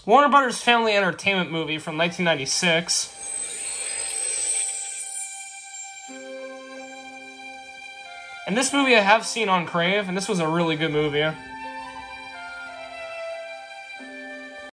Warner Brothers family entertainment movie from 1996. And this movie I have seen on Crave, and this was a really good movie.